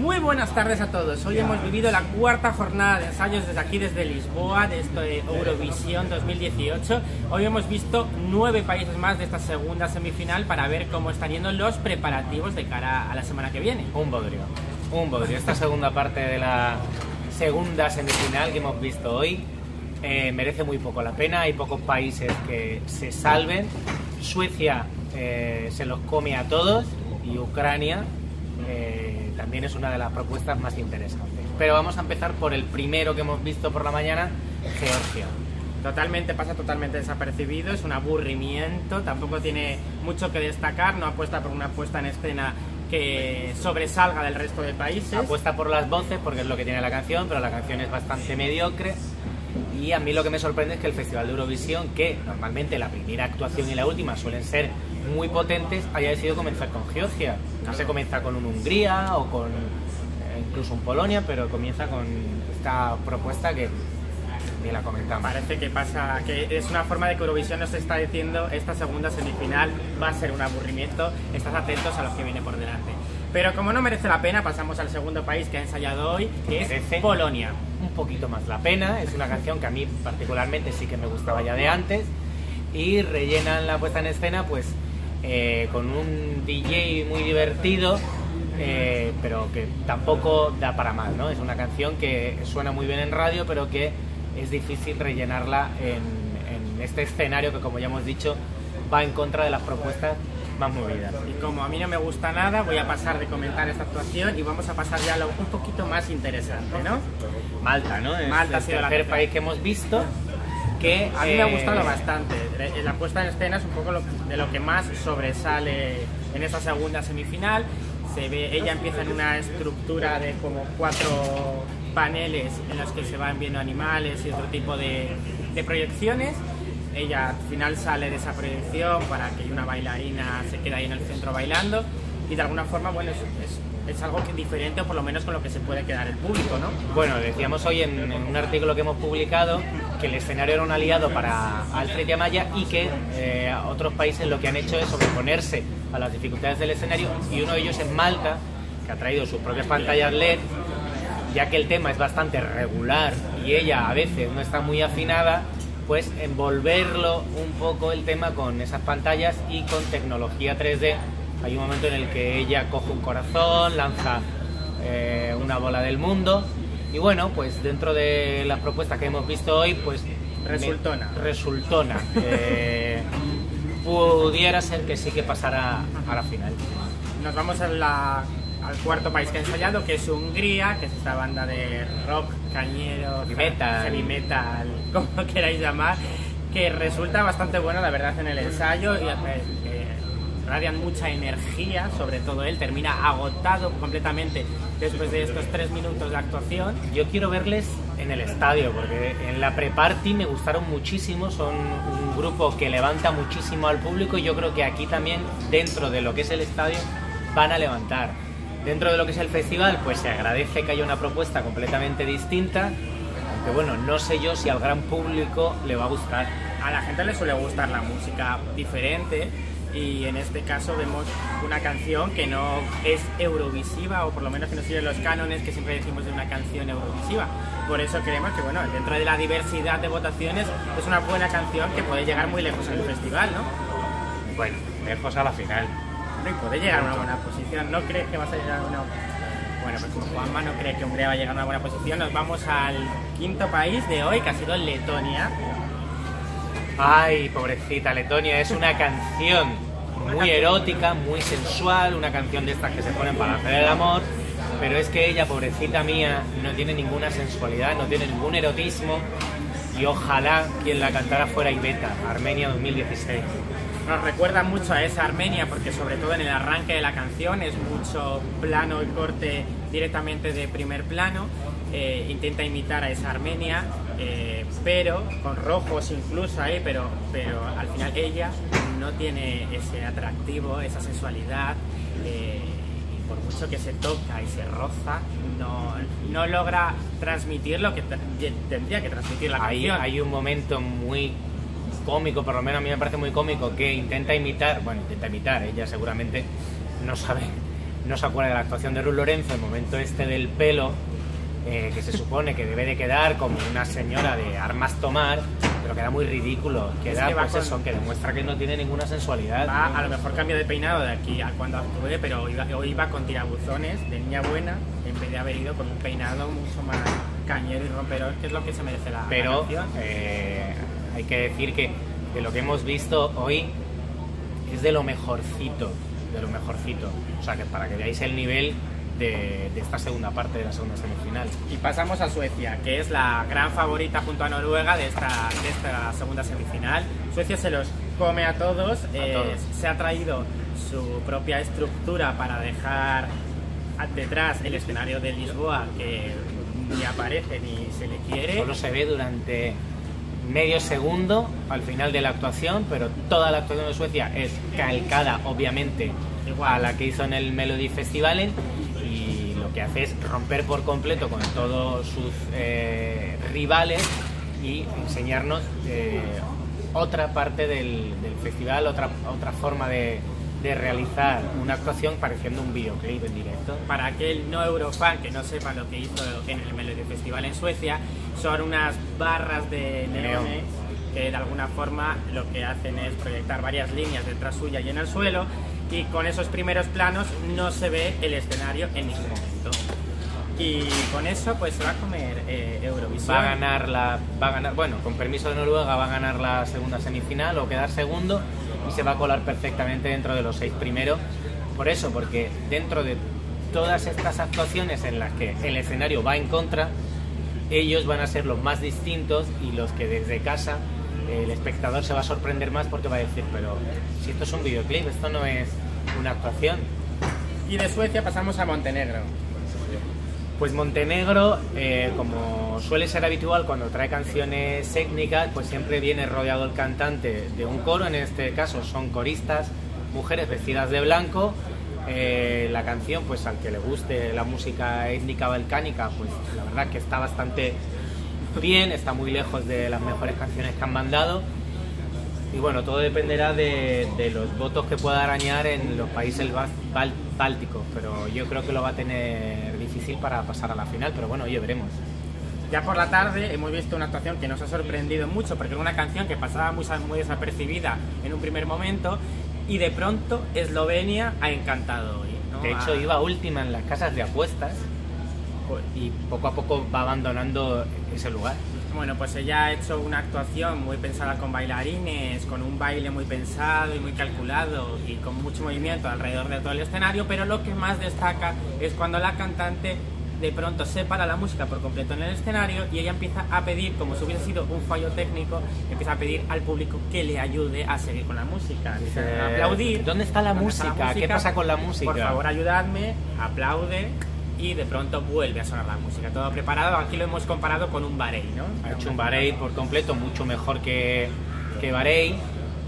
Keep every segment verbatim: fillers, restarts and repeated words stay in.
Muy buenas tardes a todos. Hoy hemos vivido la cuarta jornada de ensayos desde aquí, desde Lisboa, de esto de Eurovisión dos mil dieciocho. Hoy hemos visto nueve países más de esta segunda semifinal para ver cómo están yendo los preparativos de cara a la semana que viene. Un bodrio, un bodrio. Esta segunda parte de la segunda semifinal que hemos visto hoy eh, merece muy poco la pena. Hay pocos países que se salven. Suecia eh, se los come a todos y Ucrania eh, también es una de las propuestas más interesantes. Pero vamos a empezar por el primero que hemos visto por la mañana, Georgia. Totalmente, pasa totalmente desapercibido, es un aburrimiento, tampoco tiene mucho que destacar, no apuesta por una puesta en escena que sobresalga del resto de países. Apuesta por las voces porque es lo que tiene la canción, pero la canción es bastante mediocre. Y a mí lo que me sorprende es que el Festival de Eurovisión, que normalmente la primera actuación y la última suelen ser muy potentes, haya decidido comenzar con Georgia. No se comienza con un Hungría o con eh, incluso un Polonia, pero comienza con esta propuesta que ni la comentamos. Parece que pasa, que es una forma de que Eurovisión nos está diciendo esta segunda semifinal va a ser un aburrimiento, estás atentos a lo que viene por delante. Pero como no merece la pena, pasamos al segundo país que ha ensayado hoy, que es merece Polonia. Un poquito más la pena, es una canción que a mí particularmente sí que me gustaba ya de antes, y rellenan la puesta en escena pues eh, con un D J muy divertido, eh, pero que tampoco da para más, ¿no? Es una canción que suena muy bien en radio, pero que es difícil rellenarla en, en este escenario que, como ya hemos dicho, va en contra de las propuestas más movidas. Y como a mí no me gusta nada, voy a pasar de comentar esta actuación y vamos a pasar ya a lo un poquito más interesante, ¿no? Malta, ¿no? Es Malta ha el sido la tercer país que hemos visto, que a mí eh... me ha gustado bastante. La puesta en escena es un poco lo, de lo que más sobresale en esta segunda semifinal. Se ve, ella empieza en una estructura de como cuatro paneles en los que se van viendo animales y otro tipo de, de proyecciones. Ella al final sale de esa proyección para que una bailarina se quede ahí en el centro bailando y de alguna forma, bueno, es, es, es algo que diferente, o por lo menos con lo que se puede quedar el público, ¿no? Bueno, decíamos hoy en, en un artículo que hemos publicado que el escenario era un aliado para Alfred y Amaya y que eh, otros países lo que han hecho es sobreponerse a las dificultades del escenario, y uno de ellos es Malta, que ha traído sus propias pantallas L E D, ya que el tema es bastante regular y ella a veces no está muy afinada, pues envolverlo un poco el tema con esas pantallas y con tecnología tres D. Hay un momento en el que ella coge un corazón, lanza eh, una bola del mundo, y bueno, pues dentro de las propuestas que hemos visto hoy, pues resultona. Me, resultona. Eh, pudiera ser que sí que pasara a la final. Nos vamos a la... al cuarto país que ha ensayado, que es Hungría, que es esta banda de rock, cañero, heavy metal, heavy metal, como queráis llamar, que resulta bastante bueno, la verdad, en el ensayo, y eh, radian mucha energía, sobre todo él, termina agotado completamente después de estos tres minutos de actuación. Yo quiero verles en el estadio, porque en la pre-party me gustaron muchísimo, son un grupo que levanta muchísimo al público, y yo creo que aquí también, dentro de lo que es el estadio, van a levantar. Dentro de lo que es el festival, pues se agradece que haya una propuesta completamente distinta, aunque bueno, no sé yo si al gran público le va a gustar. A la gente le suele gustar la música diferente, y en este caso vemos una canción que no es eurovisiva, o por lo menos que no sigue los cánones que siempre decimos de una canción eurovisiva. Por eso creemos que, bueno, dentro de la diversidad de votaciones, es una buena canción que puede llegar muy lejos en el festival, ¿no? Bueno, lejos a la final. Y puede llegar a una buena posición. ¿No crees que vas a llegar a una...? Bueno, pues como Juanma no cree que Hungría va a llegar a una buena posición, nos vamos al quinto país de hoy, que ha sido Letonia. Ay, pobrecita Letonia, es una canción muy erótica, muy sensual, una canción de estas que se ponen para hacer el amor, pero es que ella, pobrecita mía, no tiene ninguna sensualidad, no tiene ningún erotismo, y ojalá quien la cantara fuera Iveta, Armenia dos mil dieciséis. Nos recuerda mucho a esa Armenia, porque sobre todo en el arranque de la canción es mucho plano y corte directamente de primer plano. Eh, intenta imitar a esa Armenia, eh, pero con rojos incluso ahí, pero, pero al final ella no tiene ese atractivo, esa sensualidad, eh, y por mucho que se toca y se roza, no, no logra transmitir lo que tendría que transmitir la hay, canción. Hay un momento muy cómico, por lo menos a mí me parece muy cómico, que intenta imitar, bueno, intenta imitar, ella seguramente no sabe no se acuerda de la actuación de Ruth Lorenzo, el momento este del pelo, eh, que se supone que debe de quedar como una señora de armas tomar, pero queda muy ridículo, queda es que pues con... eso, que demuestra que no tiene ninguna sensualidad. Va, a lo mejor cambio de peinado de aquí a cuando actúe, pero hoy iba, hoy iba con tirabuzones de niña buena, en vez de haber ido con un peinado mucho más cañero y romperor, que es lo que se merece la, pero, la canción. Eh, hay que decir que de lo que hemos visto hoy es de lo mejorcito, de lo mejorcito. O sea, que para que veáis el nivel de, de esta segunda parte de la segunda semifinal. Y pasamos a Suecia, que es la gran favorita junto a Noruega de esta, de esta segunda semifinal. Suecia se los come a todos, a eh, todos. Se ha traído su propia estructura para dejar detrás el escenario de Lisboa, que ni aparece ni se le quiere. Solo se ve durante medio segundo al final de la actuación, pero toda la actuación de Suecia es calcada, obviamente, igual a la que hizo en el Melody Festivalen, y lo que hace es romper por completo con todos sus eh, rivales y enseñarnos eh, otra parte del, del festival, otra, otra forma de, de realizar una actuación pareciendo un videoclip en directo. Para aquel no eurofan que no sepa lo que hizo en el Melody Festival en Suecia, son unas barras de neones que de alguna forma lo que hacen es proyectar varias líneas detrás suya y en el suelo, y con esos primeros planos no se ve el escenario en ningún momento. Y con eso pues se va a comer eh, Eurovisión. Va a ganar la, va a ganar, bueno, con permiso de Noruega va a ganar la segunda semifinal o quedar segundo, y se va a colar perfectamente dentro de los seis primeros. Por eso, porque dentro de todas estas actuaciones en las que el escenario va en contra, ellos van a ser los más distintos y los que desde casa el espectador se va a sorprender más, porque va a decir, pero si esto es un videoclip, esto no es una actuación. Y de Suecia pasamos a Montenegro. Pues Montenegro, eh, como suele ser habitual cuando trae canciones étnicas, pues siempre viene rodeado el cantante de un coro. En este caso son coristas, mujeres vestidas de blanco. Eh, la canción, pues al que le guste la música étnica balcánica, pues la verdad que está bastante bien, está muy lejos de las mejores canciones que han mandado. Y bueno, todo dependerá de, de los votos que pueda arañar en los países bál bálticos, pero yo creo que lo va a tener difícil para pasar a la final, pero bueno, oye, veremos. Ya por la tarde hemos visto una actuación que nos ha sorprendido mucho, porque era una canción que pasaba muy, muy desapercibida en un primer momento, y de pronto Eslovenia ha encantado hoy, ¿no? De hecho, a... iba última en las casas de apuestas y poco a poco va abandonando ese lugar. Bueno, pues ella ha hecho una actuación muy pensada con bailarines, con un baile muy pensado y muy calculado y con mucho movimiento alrededor de todo el escenario, pero lo que más destaca es cuando la cantante de pronto separa la música por completo en el escenario y ella empieza a pedir, como si hubiese sido un fallo técnico, empieza a pedir al público que le ayude a seguir con la música. Dice, eh, aplaudir. ¿Dónde está la ¿Dónde música? está la música? ¿Qué pasa con la música? Por favor, ayudadme, aplaude. Y de pronto vuelve a sonar la música, todo preparado. Aquí lo hemos comparado con un Bahrein, ¿no? Ha hecho un Bahrein por completo, mucho mejor que, que Bahrein,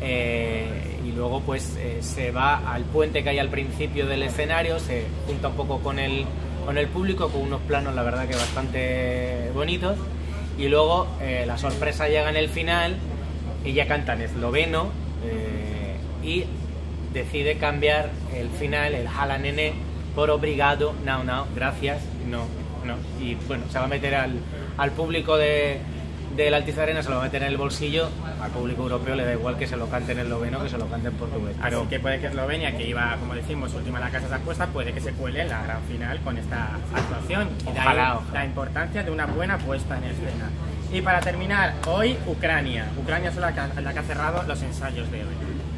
eh, y luego pues eh, se va al puente que hay al principio del escenario, se junta un poco con el, con el público, con unos planos la verdad que bastante bonitos, y luego eh, la sorpresa llega en el final. Ella canta en esloveno eh, y decide cambiar el final, el Hala Nene, por obrigado, no, no, gracias, no, no. Y bueno, se va a meter al, al público de, del Altice Arena, se lo va a meter en el bolsillo. Al público europeo le da igual que se lo cante en esloveno que se lo cante en portugués. Pero así que puede que Eslovenia, que iba, como decimos, última en la casa de apuestas, puede que se cuele en la gran final con esta actuación. Y de ahí Ojalá, ojalá. la importancia de una buena puesta en escena. Y para terminar, hoy Ucrania. Ucrania es la que, la que ha cerrado los ensayos de hoy.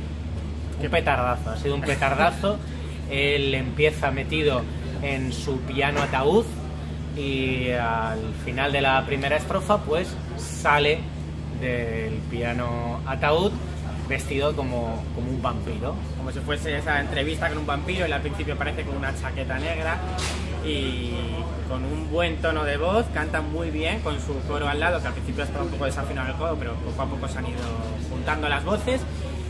Un petardazo, ha sido un petardazo. Él empieza metido en su piano ataúd y al final de la primera estrofa pues sale del piano ataúd vestido como, como un vampiro. Como si fuese esa entrevista con un vampiro. Él al principio aparece con una chaqueta negra y con un buen tono de voz, canta muy bien con su coro al lado, que al principio estaba un poco desafinado el coro, pero poco a poco se han ido juntando las voces.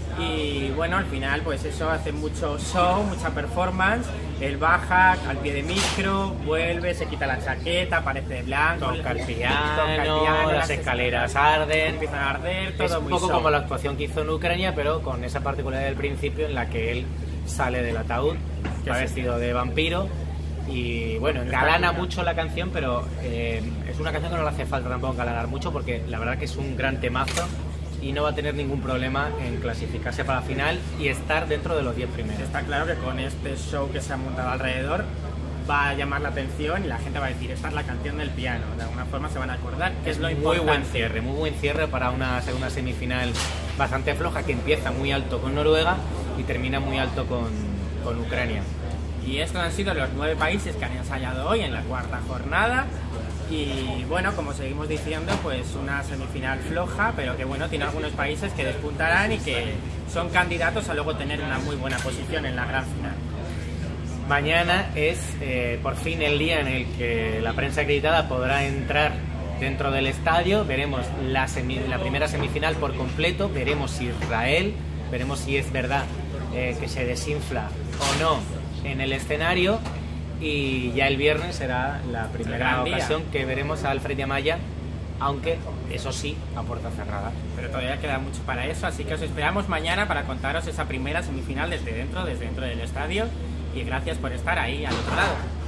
Y bueno, al final pues eso, hace mucho show, mucha performance. Él baja al pie de micro, vuelve, se quita la chaqueta, aparece de blanco, Toca el piano, toca el piano, las escaleras arden, empiezan a arder, todo es un muy poco show. como la actuación que hizo en Ucrania, pero con esa particularidad del principio en la que él sale del ataúd, va vestido de vampiro y bueno, engalana mucho la canción, pero eh, es una canción que no le hace falta tampoco engalanar mucho porque la verdad que es un gran temazo y no va a tener ningún problema en clasificarse para la final y estar dentro de los diez primeros. Está claro que con este show que se ha montado alrededor va a llamar la atención y la gente va a decir, esta es la canción del piano, de alguna forma se van a acordar, que es, es lo importante. Muy buen cierre, muy buen cierre para una segunda semifinal bastante floja que empieza muy alto con Noruega y termina muy alto con, con Ucrania. Y estos han sido los nueve países que han ensayado hoy en la cuarta jornada y bueno, como seguimos diciendo, pues una semifinal floja, pero que bueno, tiene algunos países que despuntarán y que son candidatos a luego tener una muy buena posición en la gran final. Mañana es eh, por fin el día en el que la prensa acreditada podrá entrar dentro del estadio. Veremos la, semi, la primera semifinal por completo, veremos si Israel, veremos si es verdad eh, que se desinfla o no en el escenario y ya el viernes será la primera ocasión que veremos a Alfred y Amaya, aunque eso sí, a puerta cerrada. Pero todavía queda mucho para eso, así que os esperamos mañana para contaros esa primera semifinal desde dentro, desde dentro del estadio. Y gracias por estar ahí al otro lado.